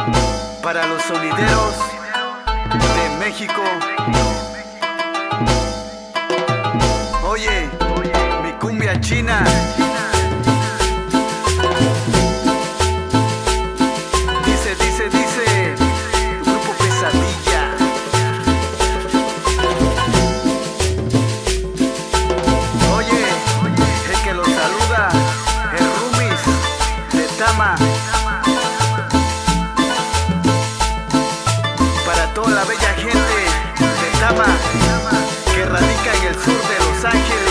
Para los sonideros de México. Oye, mi cumbia china. Dice, tu grupo Pesadilla. Oye, el que los saluda, el Rumis de Tama. Para toda la bella gente de Tama, que radica en el sur de Los Ángeles.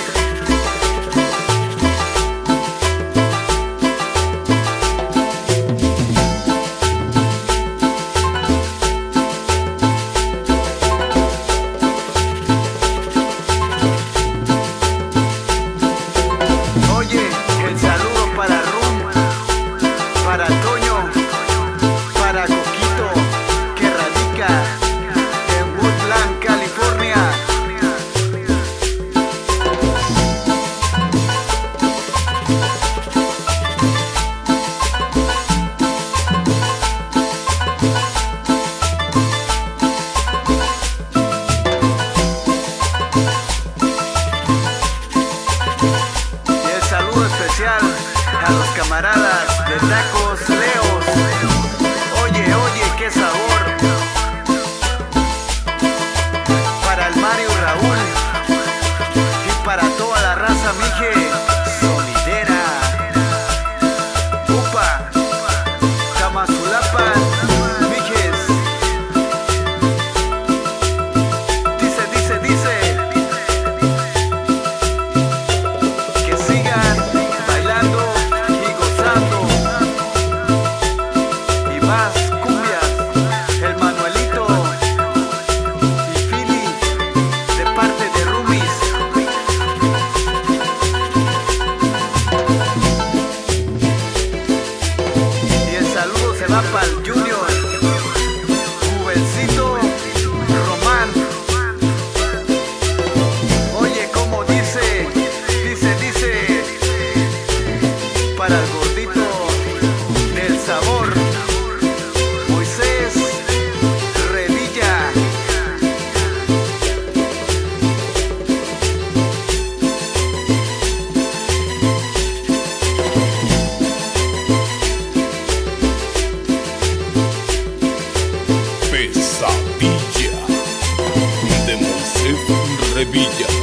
Oye, el saludo para Rum, para Toño, para Coquito, que radica en Woodland, California. Y el saludo especial a los camaradas de Tacos Leos. Oye, qué sabor. Para el Mario Raúl y para toda la raza mije sonidera. Upa, Tamazulapan, mijes. Dice. Que sigan bailando y gozando. Y más cumbias, el Manuelito y Philly, de parte de Rumis. Y el saludo se va para el Junior, Juvencito, Román. Oye, como dice, para el gordito del sabor, Moisés Revilla. Pesadilla de Moisés Revilla.